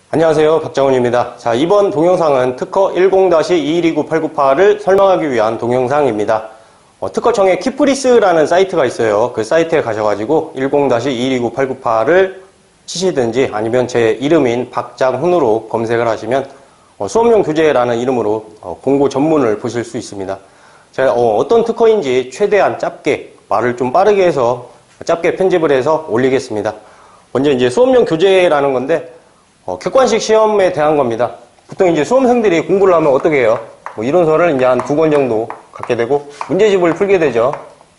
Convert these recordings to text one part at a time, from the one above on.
안녕하세요, 박정훈입니다. 자, 이번 동영상은 특허 10-2129-898을 설명하기 위한 동영상입니다. 특허청에 키프리스라는 사이트가 있어요. 그 사이트에 가셔가지고 10-2129-898을 치시든지 아니면 제 이름인 박장훈으로 검색을 하시면 수업용 교재라는 이름으로 공고 전문을 보실 수 있습니다. 제가 어떤 특허인지 최대한 짧게, 말을 좀 빠르게 해서 짧게 편집을 해서 올리겠습니다. 먼저 이제 수업용 교재라는 건데 객관식 시험에 대한 겁니다. 보통 이제 수험생들이 공부를 하면 어떻게 해요? 이론서를 이제 한 2권 정도 갖게 되고 문제집을 풀게 되죠.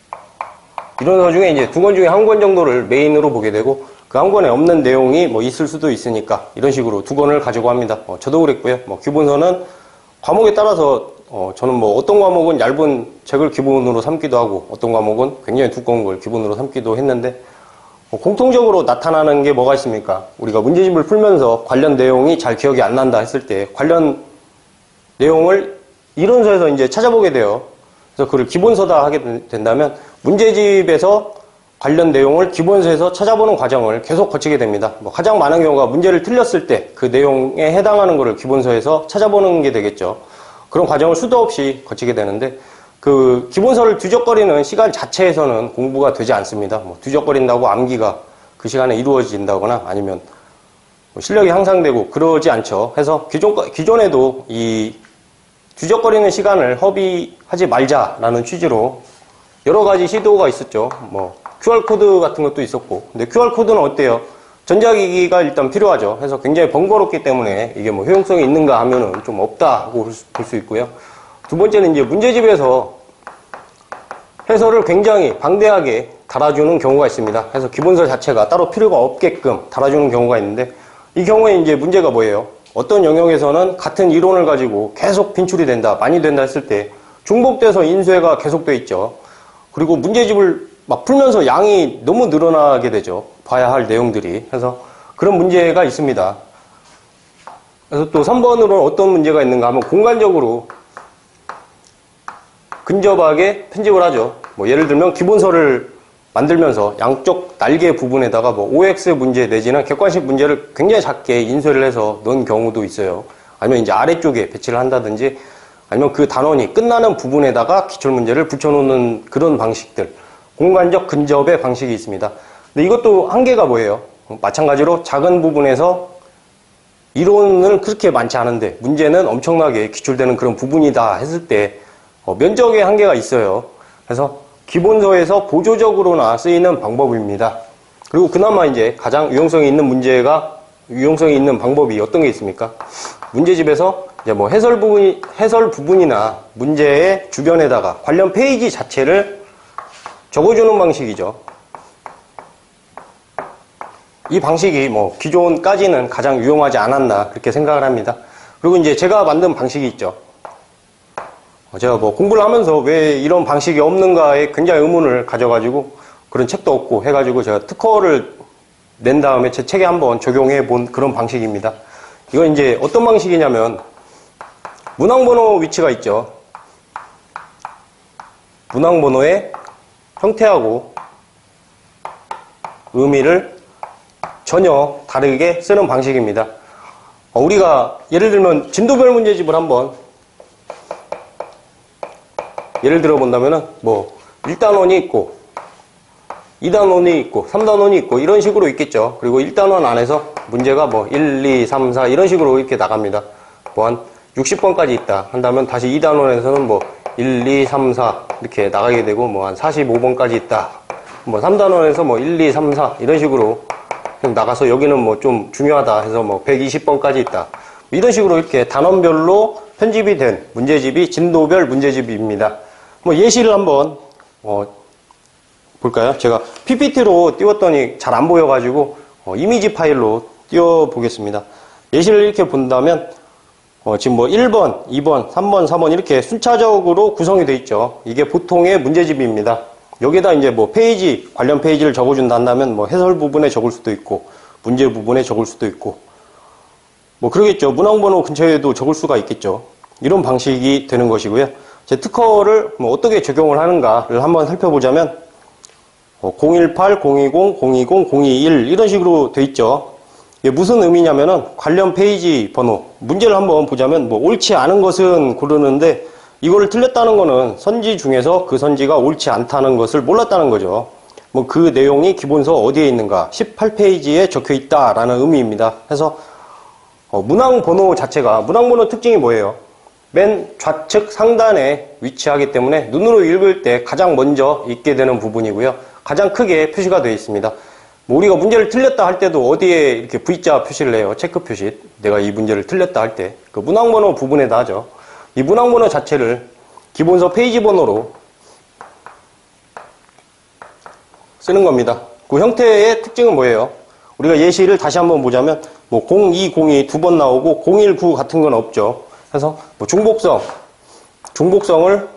이론서 중에 이제 2권 중에 1권 정도를 메인으로 보게 되고 그 한 권에 없는 내용이 있을 수도 있으니까 이런 식으로 2권을 가지고 합니다. 저도 그랬고요. 기본서는 과목에 따라서 저는 어떤 과목은 얇은 책을 기본으로 삼기도 하고 어떤 과목은 굉장히 두꺼운 걸 기본으로 삼기도 했는데 공통적으로 나타나는 게 뭐가 있습니까? 우리가 문제집을 풀면서 관련 내용이 잘 기억이 안 난다 했을 때 관련 내용을 이론서에서 이제 찾아보게 돼요. 그래서 그걸 기본서다 하게 된다면 문제집에서 관련 내용을 기본서에서 찾아보는 과정을 계속 거치게 됩니다. 가장 많은 경우가 문제를 틀렸을 때 그 내용에 해당하는 것을 기본서에서 찾아보는 게 되겠죠. 그런 과정을 수도 없이 거치게 되는데 그 기본서를 뒤적거리는 시간 자체에서는 공부가 되지 않습니다. 뒤적거린다고 암기가 그 시간에 이루어진다거나 아니면 실력이 향상되고 그러지 않죠. 해서 기존에도 이 뒤적거리는 시간을 허비하지 말자라는 취지로 여러 가지 시도가 있었죠. QR코드 같은 것도 있었고. 근데 QR코드는 어때요? 전자기기가 일단 필요하죠. 해서 굉장히 번거롭기 때문에 이게 효용성이 있는가 하면은 좀 없다고 볼 수 있고요. 두 번째는 이제 문제집에서 해설을 굉장히 방대하게 달아주는 경우가 있습니다. 그래서 기본서 자체가 따로 필요가 없게끔 달아주는 경우가 있는데 이 경우에 이제 문제가 뭐예요? 어떤 영역에서는 같은 이론을 가지고 계속 빈출이 된다, 많이 된다 했을 때 중복돼서 인쇄가 계속돼 있죠. 그리고 문제집을 막 풀면서 양이 너무 늘어나게 되죠. 봐야 할 내용들이. 그래서 그런 문제가 있습니다. 그래서 또 3번으로는 어떤 문제가 있는가 하면 공간적으로 근접하게 편집을 하죠. 예를 들면 기본서를 만들면서 양쪽 날개 부분에다가 OX 문제 내지는 객관식 문제를 굉장히 작게 인쇄를 해서 넣은 경우도 있어요. 아니면 이제 아래쪽에 배치를 한다든지 아니면 그 단원이 끝나는 부분에다가 기출문제를 붙여놓는 그런 방식들. 공간적 근접의 방식이 있습니다. 근데 이것도 한계가 뭐예요? 마찬가지로 작은 부분에서 이론은 그렇게 많지 않은데 문제는 엄청나게 기출되는 그런 부분이다 했을 때 면적의 한계가 있어요. 그래서 기본서에서 보조적으로나 쓰이는 방법입니다. 그리고 그나마 이제 가장 유용성이 있는 방법이 어떤 게 있습니까? 문제집에서 이제 해설 부분이나 문제의 주변에다가 관련 페이지 자체를 적어주는 방식이죠. 이 방식이 기존까지는 가장 유용하지 않았나 그렇게 생각을 합니다. 그리고 이제 제가 만든 방식이 있죠. 제가 공부를 하면서 왜 이런 방식이 없는가에 굉장히 의문을 가져가지고 그런 책도 없고 해가지고 제가 특허를 낸 다음에 제 책에 한번 적용해 본 그런 방식입니다. 이건 이제 어떤 방식이냐면 문항번호 위치가 있죠. 문항번호의 형태하고 의미를 전혀 다르게 쓰는 방식입니다. 우리가 예를 들면 진도별 문제집을 한번 예를 들어 본다면은 1단원이 있고 2단원이 있고 3단원이 있고 이런 식으로 있겠죠. 그리고 1단원 안에서 문제가 1, 2, 3, 4 이런 식으로 이렇게 나갑니다. 한 60번까지 있다 한다면 다시 2단원에서는 1, 2, 3, 4 이렇게 나가게 되고 한 45번까지 있다. 3단원에서 1, 2, 3, 4 이런 식으로 나가서 여기는 좀 중요하다 해서 120번까지 있다. 이런 식으로 이렇게 단원별로 편집이 된 문제집이 진도별 문제집입니다. 예시를 한번 볼까요? 제가 PPT로 띄웠더니 잘 안 보여가지고 이미지 파일로 띄워보겠습니다. 예시를 이렇게 본다면 지금 1번, 2번, 3번, 4번 이렇게 순차적으로 구성이 되어 있죠. 이게 보통의 문제집입니다. 여기다 이제 관련 페이지를 적어준다 한다면 해설 부분에 적을 수도 있고 문제 부분에 적을 수도 있고 그러겠죠. 문항번호 근처에도 적을 수가 있겠죠. 이런 방식이 되는 것이고요. 제 특허를 어떻게 적용을 하는가를 한번 살펴보자면 018, 020, 020, 021 이런 식으로 돼 있죠. 이게 무슨 의미냐면은 관련 페이지 번호, 문제를 한번 보자면 뭐 옳지 않은 것은 고르는데 이거를 틀렸다는 거는 선지 중에서 그 선지가 옳지 않다는 것을 몰랐다는 거죠. 뭐 그 내용이 기본서 어디에 있는가 18페이지에 적혀 있다라는 의미입니다. 그래서 문항 번호 자체가, 문항 번호 특징이 뭐예요? 맨 좌측 상단에 위치하기 때문에 눈으로 읽을 때 가장 먼저 읽게 되는 부분이고요. 가장 크게 표시가 되어 있습니다. 뭐 우리가 문제를 틀렸다 할 때도 어디에 이렇게 V자 표시를 해요. 체크 표시. 내가 이 문제를 틀렸다 할 때 그 문항 번호 부분에다 하죠. 이 문항 번호 자체를 기본서 페이지 번호로 쓰는 겁니다. 그 형태의 특징은 뭐예요? 우리가 예시를 다시 한번 보자면 뭐 0202 두 번 나오고 019 같은 건 없죠. 그래서 뭐 중복성을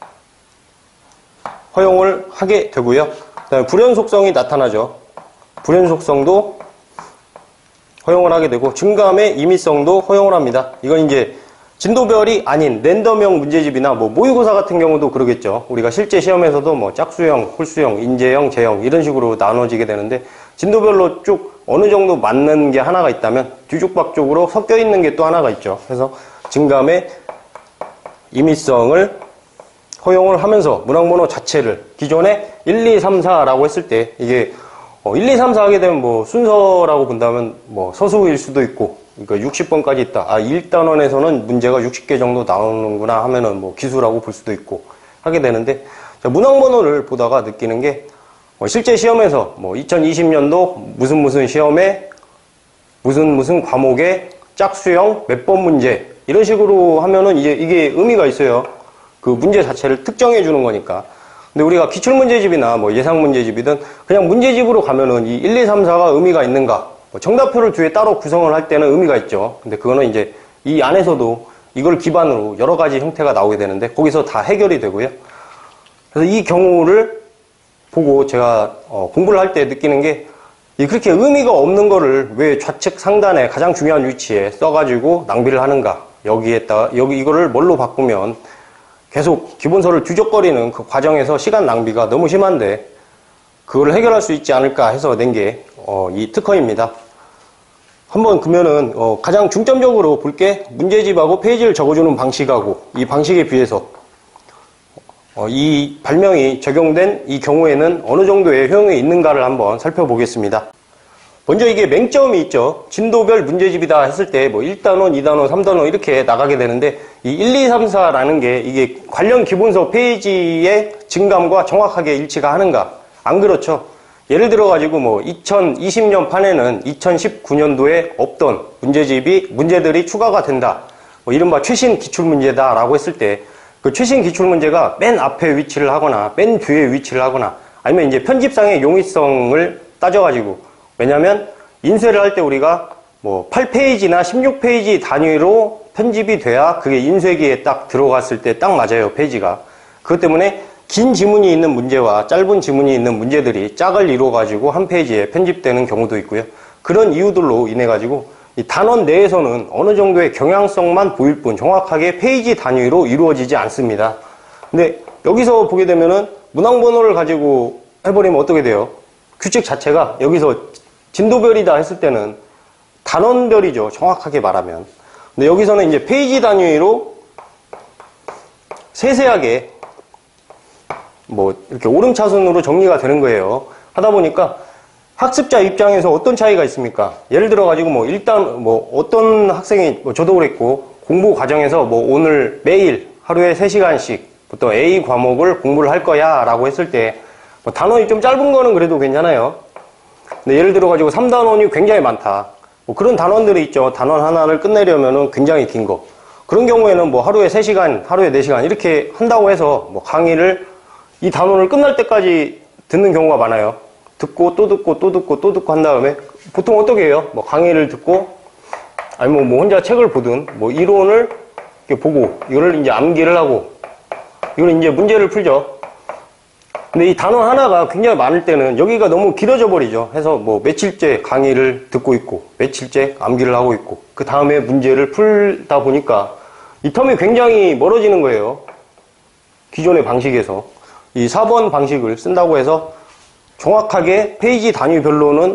허용을 하게 되고요. 그다음에 불연속성이 나타나죠. 불연속성도 허용을 하게 되고 증감의 임의성도 허용을 합니다. 이건 이제 진도별이 아닌 랜덤형 문제집이나 뭐 모의고사 같은 경우도 그러겠죠. 우리가 실제 시험에서도 뭐 짝수형, 홀수형, 인재형, 제형 이런 식으로 나눠지게 되는데 진도별로 쭉 어느 정도 맞는 게 하나가 있다면 뒤죽박죽으로 섞여 있는 게 또 하나가 있죠. 그래서 증감의 임의성을 허용을 하면서 문항번호 자체를 기존에 1, 2, 3, 4라고 했을 때 이게 1, 2, 3, 4 하게 되면 뭐 순서라고 본다면 뭐 서수일 수도 있고 그러니까 60번까지 있다. 1단원에서는 문제가 60개 정도 나오는구나 하면은 뭐 기수라고 볼 수도 있고 하게 되는데 문항번호를 보다가 느끼는 게 실제 시험에서 뭐 2020년도 무슨 시험에 무슨 과목에 짝수형 몇 번 문제 이런 식으로 하면은 이게 의미가 있어요. 그 문제 자체를 특정해 주는 거니까. 근데 우리가 기출문제집이나 뭐 예상문제집이든 그냥 문제집으로 가면은 이 1, 2, 3, 4가 의미가 있는가? 정답표를 뒤에 따로 구성을 할 때는 의미가 있죠. 근데 그거는 이제 이 안에서도 이걸 기반으로 여러 가지 형태가 나오게 되는데 거기서 다 해결이 되고요. 그래서 이 경우를 보고 제가 공부를 할 때 느끼는 게 그렇게 의미가 없는 거를 왜 좌측 상단에 가장 중요한 위치에 써가지고 낭비를 하는가? 이거를 뭘로 바꾸면 계속 기본서를 뒤적거리는 그 과정에서 시간 낭비가 너무 심한데 그걸 해결할 수 있지 않을까 해서 낸 게 이 특허입니다. 한번 그러면은 가장 중점적으로 볼 게 문제집하고 페이지를 적어주는 방식하고 이 방식에 비해서 이 발명이 적용된 이 경우에는 어느 정도의 효용이 있는가를 한번 살펴보겠습니다. 먼저 이게 맹점이 있죠. 진도별 문제집이다 했을 때 뭐 1단원, 2단원, 3단원 이렇게 나가게 되는데 이 1, 2, 3, 4라는 게 이게 관련 기본서 페이지의 증감과 정확하게 일치가 하는가? 안 그렇죠. 예를 들어 가지고 뭐 2020년 판에는 2019년도에 없던 문제들이 추가가 된다. 뭐 이른바 최신 기출문제다라고 했을 때 그 최신 기출문제가 맨 앞에 위치를 하거나 맨 뒤에 위치를 하거나 아니면 이제 편집상의 용이성을 따져가지고 왜냐면 인쇄를 할 때 우리가 뭐 8페이지나 16페이지 단위로 편집이 돼야 그게 인쇄기에 딱 들어갔을 때 딱 맞아요, 페이지가. 그것 때문에 긴 지문이 있는 문제와 짧은 지문이 있는 문제들이 짝을 이루어가지고 한 페이지에 편집되는 경우도 있고요. 그런 이유들로 인해가지고 이 단원 내에서는 어느 정도의 경향성만 보일 뿐 정확하게 페이지 단위로 이루어지지 않습니다. 근데 여기서 보게 되면은 문항번호를 가지고 해버리면 어떻게 돼요? 규칙 자체가 여기서 진도별이다 했을 때는 단원별이죠. 정확하게 말하면. 근데 여기서는 이제 페이지 단위로 세세하게 뭐 이렇게 오름차순으로 정리가 되는 거예요. 하다 보니까 학습자 입장에서 어떤 차이가 있습니까? 예를 들어 가지고 뭐 일단 뭐 어떤 학생이 저도 그랬고 공부 과정에서 뭐 오늘 매일 하루에 3시간씩 보통 A 과목을 공부를 할 거야 라고 했을 때 뭐 단원이 좀 짧은 거는 그래도 괜찮아요. 근데 예를 들어 가지고 3단원이 굉장히 많다. 뭐 그런 단원들이 있죠. 단원 하나를 끝내려면은 굉장히 긴 거. 그런 경우에는 뭐 하루에 3시간, 하루에 4시간 이렇게 한다고 해서 뭐 강의를 이 단원을 끝날 때까지 듣는 경우가 많아요. 듣고 또 듣고 또 듣고 또 듣고 한 다음에 보통 어떻게 해요? 뭐 강의를 듣고 아니면 뭐 혼자 책을 보든 뭐 이론을 이렇게 보고 이거를 이제 암기를 하고 이걸 이제 문제를 풀죠. 근데 이 단원 하나가 굉장히 많을 때는 여기가 너무 길어져 버리죠. 해서 뭐 며칠째 강의를 듣고 있고 며칠째 암기를 하고 있고 그 다음에 문제를 풀다 보니까 이 텀이 굉장히 멀어지는 거예요. 기존의 방식에서. 이 4번 방식을 쓴다고 해서 정확하게 페이지 단위별로는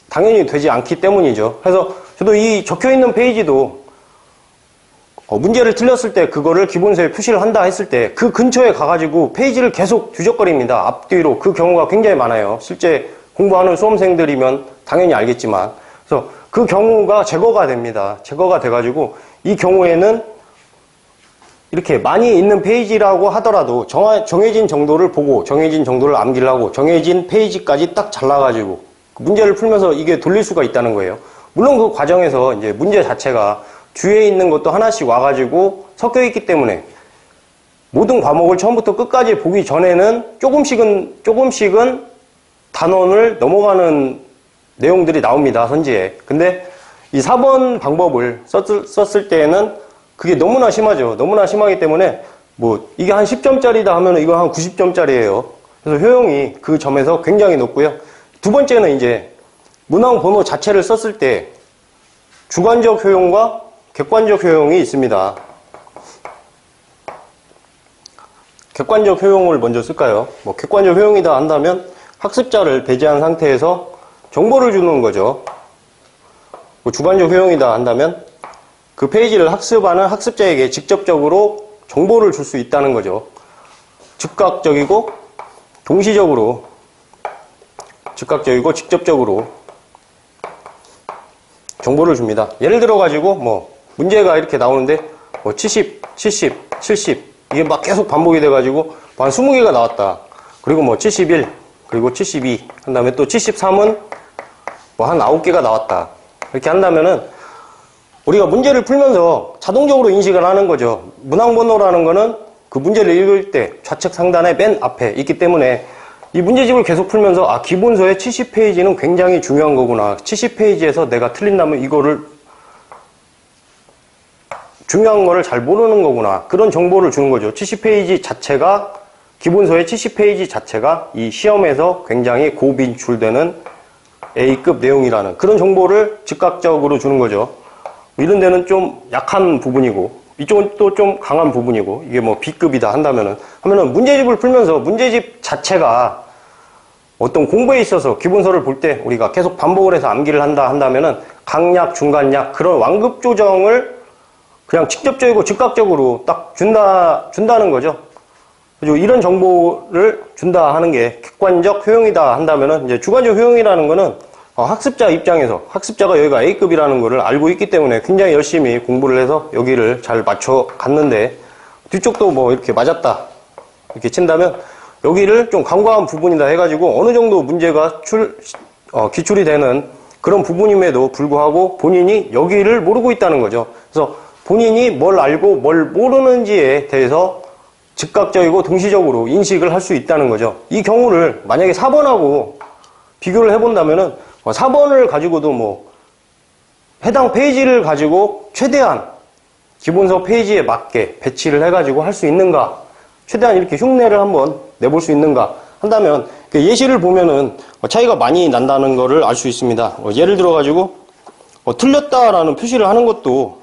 당연히 되지 않기 때문이죠. 그래서 저도 이 적혀 있는 페이지도 문제를 틀렸을 때 그거를 기본서에 표시를 한다 했을 때 그 근처에 가가지고 페이지를 계속 뒤적거립니다. 앞뒤로. 그 경우가 굉장히 많아요. 실제 공부하는 수험생들이면 당연히 알겠지만. 그래서 그 경우가 제거가 됩니다. 제거가 돼가지고 이 경우에는 이렇게 많이 있는 페이지라고 하더라도 정해진 정도를 보고 정해진 정도를 암기를 하고 정해진 페이지까지 딱 잘라가지고 문제를 풀면서 이게 돌릴 수가 있다는 거예요. 물론 그 과정에서 이제 문제 자체가 뒤에 있는 것도 하나씩 와가지고 섞여 있기 때문에 모든 과목을 처음부터 끝까지 보기 전에는 조금씩은 단원을 넘어가는 내용들이 나옵니다. 선지에. 근데 이 4번 방법을 썼을 때에는 그게 너무나 심하죠. 너무나 심하기 때문에 뭐 이게 한 10점짜리다 하면 이거 한 90점짜리예요. 그래서 효용이 그 점에서 굉장히 높고요. 두 번째는 이제 문항 번호 자체를 썼을 때 주관적 효용과 객관적 효용이 있습니다. 객관적 효용을 먼저 쓸까요? 뭐 객관적 효용이다 한다면 학습자를 배제한 상태에서 정보를 주는 거죠. 뭐 주관적 효용이다 한다면 그 페이지를 학습하는 학습자에게 직접적으로 정보를 줄 수 있다는 거죠. 즉각적이고 동시적으로 즉각적이고 직접적으로 정보를 줍니다. 예를 들어 가지고 뭐 문제가 이렇게 나오는데 뭐 70, 70, 70 이게 막 계속 반복이 돼 가지고 한 20개가 나왔다. 그리고 뭐 71, 그리고 72 한 다음에 또 73은 뭐 한 9개가 나왔다. 이렇게 한다면은 우리가 문제를 풀면서 자동적으로 인식을 하는 거죠. 문항번호라는 거는 그 문제를 읽을 때 좌측 상단에 맨 앞에 있기 때문에 이 문제집을 계속 풀면서 아 기본서의 70페이지는 굉장히 중요한 거구나. 70페이지에서 내가 틀린다면 이거를 중요한 거를 잘 모르는 거구나. 그런 정보를 주는 거죠. 70페이지 자체가 기본서의 70페이지 자체가 이 시험에서 굉장히 고빈출되는 A급 내용이라는 그런 정보를 즉각적으로 주는 거죠. 이런 데는 좀 약한 부분이고 이쪽은 또 좀 강한 부분이고 이게 뭐 B급이다 하면은 문제집을 풀면서 문제집 자체가 어떤 공부에 있어서 기본서를 볼 때 우리가 계속 반복을 해서 암기를 한다 한다면은 강약, 중간약 그런 완급 조정을 그냥 직접적이고 즉각적으로 딱 준다는 거죠. 그리고 이런 정보를 준다 하는 게 객관적 효용이다 한다면은 이제 주관적 효용이라는 거는 학습자 입장에서 학습자가 여기가 A급이라는 거를 알고 있기 때문에 굉장히 열심히 공부를 해서 여기를 잘 맞춰 갔는데 뒤쪽도 뭐 이렇게 맞았다 이렇게 친다면 여기를 좀 간과한 부분이다 해가지고 어느 정도 문제가 기출이 되는 그런 부분임에도 불구하고 본인이 여기를 모르고 있다는 거죠. 그래서 본인이 뭘 알고 뭘 모르는지에 대해서 즉각적이고 동시적으로 인식을 할 수 있다는 거죠. 이 경우를 만약에 4번하고 비교를 해본다면은 4번을 가지고도 뭐 해당 페이지를 가지고 최대한 기본서 페이지에 맞게 배치를 해가지고 할 수 있는가, 최대한 이렇게 흉내를 한번 내볼 수 있는가 한다면 예시를 보면은 차이가 많이 난다는 거를 알 수 있습니다. 예를 들어 가지고 틀렸다라는 표시를 하는 것도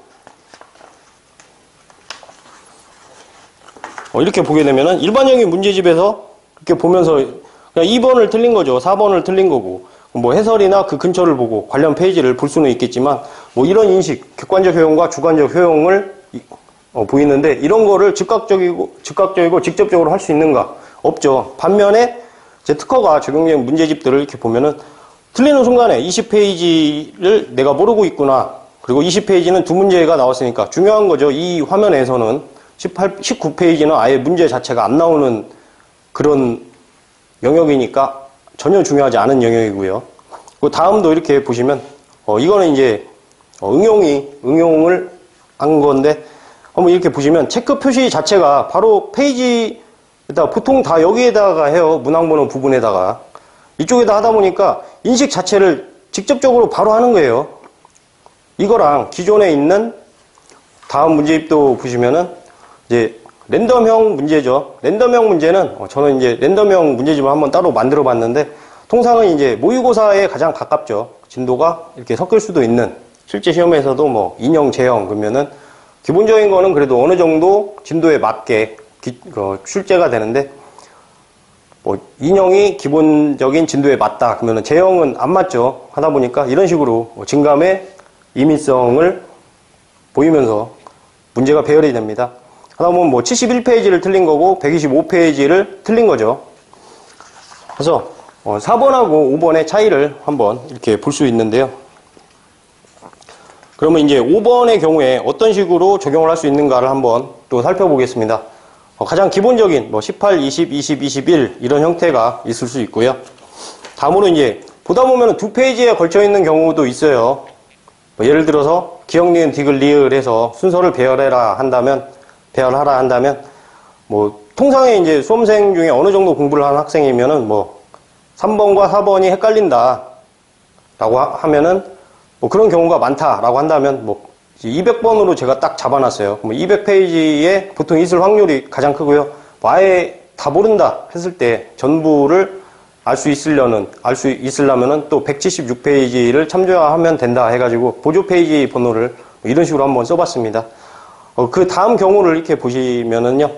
이렇게 보게 되면은 일반형의 문제집에서 이렇게 보면서 그냥 2번을 틀린 거죠. 4번을 틀린 거고 뭐 해설이나 그 근처를 보고 관련 페이지를 볼 수는 있겠지만 뭐 이런 인식, 객관적 효용과 주관적 효용을 보이는데 이런 거를 즉각적이고 직접적으로 할 수 있는가? 없죠. 반면에 제 특허가 적용된 문제집들을 이렇게 보면은 틀리는 순간에 20페이지를 내가 모르고 있구나. 그리고 20페이지는 두 문제가 나왔으니까 중요한 거죠. 이 화면에서는 19페이지는 아예 문제 자체가 안 나오는 그런 영역이니까 전혀 중요하지 않은 영역이고요. 그 다음도 이렇게 보시면 이거는 이제 응용을 한 건데 한번 이렇게 보시면 체크 표시 자체가 바로 페이지에다 보통 다 여기에다가 해요. 문항번호 부분에다가 이쪽에다 하다 보니까 인식 자체를 직접적으로 바로 하는 거예요. 이거랑 기존에 있는 다음 문제집도 보시면은 이제 랜덤형 문제죠. 랜덤형 문제는 저는 이제 랜덤형 문제집을 한번 따로 만들어 봤는데 통상은 이제 모의고사에 가장 가깝죠. 진도가 이렇게 섞일 수도 있는 실제 시험에서도 뭐 인형, 제형 그러면은 기본적인 거는 그래도 어느 정도 진도에 맞게 출제가 되는데 뭐 인형이 기본적인 진도에 맞다 그러면 제형은 안 맞죠. 하다 보니까 이런 식으로 증감의 임의성을 보이면서 문제가 배열이 됩니다. 하다 보면 뭐 71페이지를 틀린 거고 125페이지를 틀린 거죠. 그래서 4번하고 5번의 차이를 한번 이렇게 볼 수 있는데요. 그러면 이제 5번의 경우에 어떤 식으로 적용을 할 수 있는가를 한번 또 살펴보겠습니다. 가장 기본적인 뭐 18, 20, 20, 21 이런 형태가 있을 수 있고요. 다음으로 이제 보다 보면 두 페이지에 걸쳐 있는 경우도 있어요. 뭐 예를 들어서 기역, 니은, 디귿, 리을 해서 순서를 배열하라 한다면 뭐 통상의 이제 수험생 중에 어느 정도 공부를 한 학생이면은 뭐 3번과 4번이 헷갈린다 라고 하면은 뭐 그런 경우가 많다라고 한다면 뭐 200번으로 제가 딱 잡아놨어요. 200페이지에 보통 있을 확률이 가장 크고요. 뭐 아예 다 모른다 했을 때 전부를 알 수 있으려면은 또 176페이지를 참조하면 된다 해가지고 보조 페이지 번호를 이런 식으로 한번 써봤습니다. 그 다음 경우를 이렇게 보시면은요.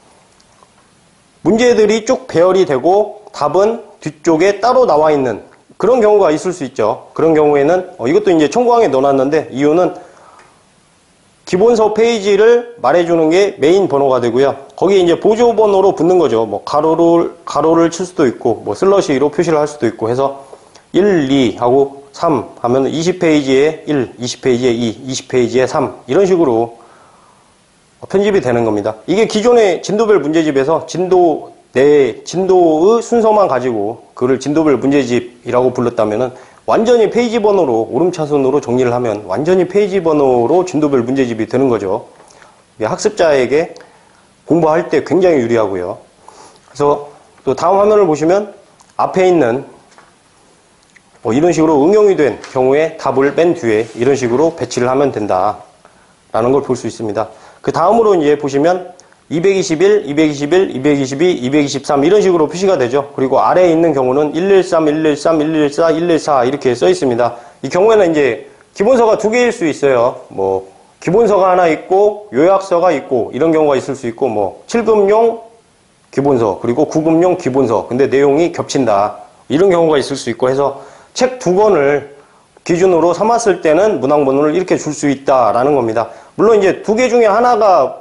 문제들이 쭉 배열이 되고 답은 뒤쪽에 따로 나와 있는 그런 경우가 있을 수 있죠. 그런 경우에는 이것도 이제 청구항에 넣어놨는데 이유는 기본서 페이지를 말해주는 게 메인 번호가 되고요. 거기에 이제 보조 번호로 붙는 거죠. 뭐 가로를 칠 수도 있고 뭐 슬러시로 표시를 할 수도 있고 해서 1, 2 하고 3 하면 20페이지에 1, 20페이지에 2, 20페이지에 3 이런 식으로 편집이 되는 겁니다. 이게 기존의 진도별 문제집에서 진도의 순서만 가지고 그를 진도별 문제집이라고 불렀다면은 완전히 페이지 번호로 오름차순으로 정리를 하면 완전히 페이지 번호로 진도별 문제집이 되는 거죠. 학습자에게 공부할 때 굉장히 유리하고요. 그래서 또 다음 화면을 보시면 앞에 있는 이런 식으로 응용이 된 경우에 답을 맨 뒤에 이런 식으로 배치를 하면 된다라는 걸 볼 수 있습니다. 그 다음으로 이제 보시면 221, 221, 222, 223 이런 식으로 표시가 되죠. 그리고 아래에 있는 경우는 113, 113, 114, 114 이렇게 써 있습니다. 이 경우에는 이제 기본서가 두 개일 수 있어요. 뭐 기본서가 하나 있고 요약서가 있고 이런 경우가 있을 수 있고 뭐 7급용 기본서 그리고 9급용 기본서 근데 내용이 겹친다 이런 경우가 있을 수 있고 해서 책 두 권을 기준으로 삼았을 때는 문항번호를 이렇게 줄 수 있다라는 겁니다. 물론 이제 두 개 중에 하나가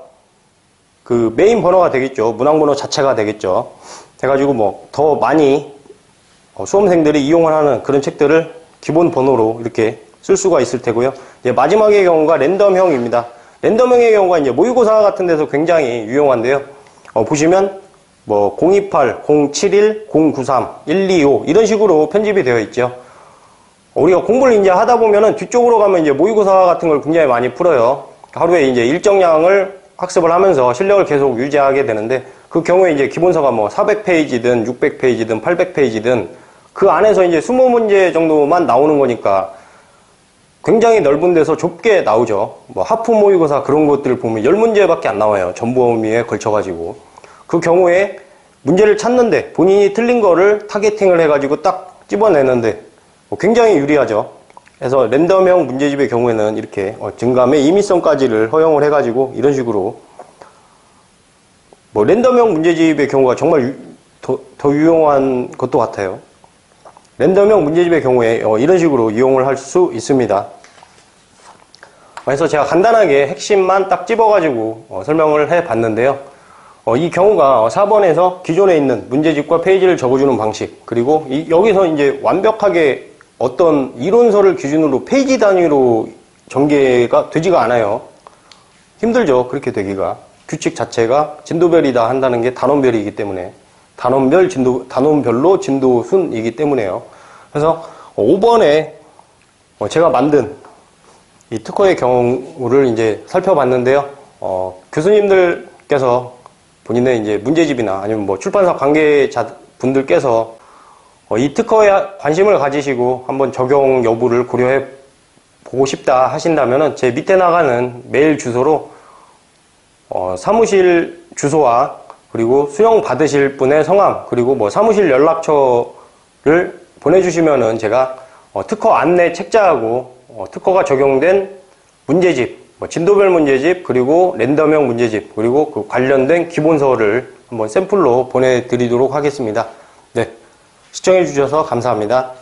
그 메인 번호가 되겠죠. 문항번호 자체가 되겠죠. 해가지고 뭐 더 많이 수험생들이 이용을 하는 그런 책들을 기본 번호로 이렇게 쓸 수가 있을 테고요. 이제 마지막의 경우가 랜덤형입니다. 랜덤형의 경우가 이제 모의고사 같은 데서 굉장히 유용한데요. 보시면 뭐 028, 071, 093, 125 이런 식으로 편집이 되어 있죠. 우리가 공부를 이제 하다 보면은 뒤쪽으로 가면 이제 모의고사 같은 걸 굉장히 많이 풀어요. 하루에 이제 일정량을 학습을 하면서 실력을 계속 유지하게 되는데 그 경우에 이제 기본서가 뭐 400페이지든 600페이지든 800페이지든 그 안에서 이제 20문제 정도만 나오는 거니까 굉장히 넓은 데서 좁게 나오죠. 뭐 하프 모의고사 그런 것들을 보면 10문제밖에 안 나와요. 전 범위에 걸쳐가지고. 그 경우에 문제를 찾는데 본인이 틀린 거를 타겟팅을 해가지고 딱 집어내는데 굉장히 유리하죠. 그래서 랜덤형 문제집의 경우에는 이렇게 증감의 임의성까지를 허용을 해가지고 이런 식으로 뭐 랜덤형 문제집의 경우가 정말 더 유용한 것도 같아요. 랜덤형 문제집의 경우에 이런 식으로 이용을 할 수 있습니다. 그래서 제가 간단하게 핵심만 딱 집어가지고 설명을 해봤는데요. 이 경우가 4번에서 기존에 있는 문제집과 페이지를 적어주는 방식 그리고 여기서 이제 완벽하게 어떤 이론서를 기준으로 페이지 단위로 전개가 되지가 않아요. 힘들죠. 그렇게 되기가. 규칙 자체가 진도별이다 한다는 게 단원별이기 때문에 단원별로 진도순이기 때문에요. 그래서 5번에 제가 만든 이 특허의 경우를 이제 살펴봤는데요. 교수님들께서 본인의 이제 문제집이나 아니면 뭐 출판사 관계자 분들께서 이 특허에 관심을 가지시고 한번 적용 여부를 고려해 보고 싶다 하신다면은 제 밑에 나가는 메일 주소로 사무실 주소와 그리고 수령 받으실 분의 성함 그리고 뭐 사무실 연락처를 보내주시면은 제가 특허 안내 책자하고 특허가 적용된 문제집, 뭐 진도별 문제집 그리고 랜덤형 문제집 그리고 그 관련된 기본서를 한번 샘플로 보내드리도록 하겠습니다. 네, 시청해주셔서 감사합니다.